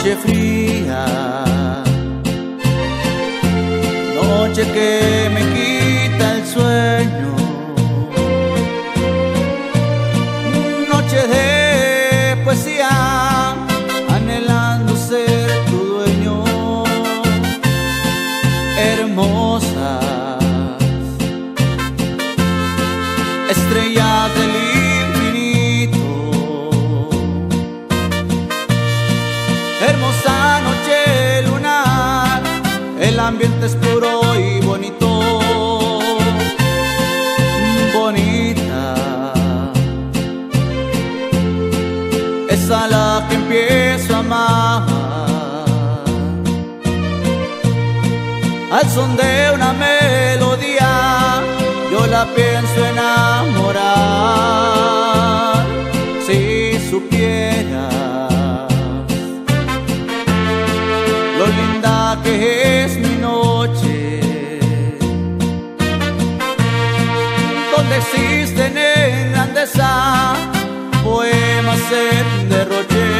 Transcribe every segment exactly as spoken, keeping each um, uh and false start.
noche fría, noche que me quita el sueño, noche de poesía, anhelando ser tu dueño. Hermosas estrellas del infinito, hermosa noche lunar, el ambiente es puro y bonito, bonita, es a la que empiezo a amar, al son de una melodía, yo la pienso enamorar. Si supieras lo linda que es mi noche, donde existen en grandeza poemas en derroche.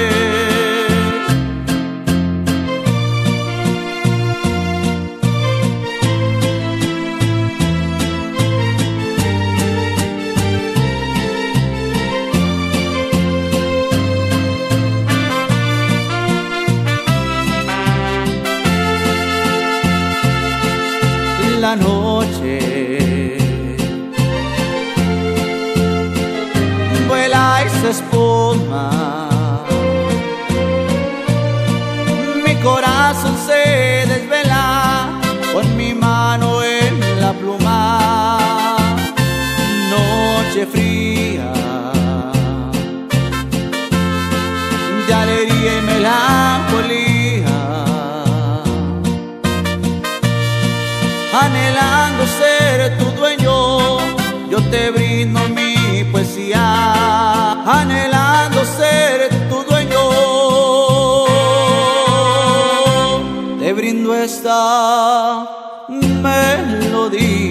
La noche vuela y se espuma, mi corazón se desvela con mi mano en la pluma. Noche fría de alegría y melancolía, anhelando ser tu dueño, yo te brindo mi poesía. Anhelando ser tu dueño, te brindo esta melodía.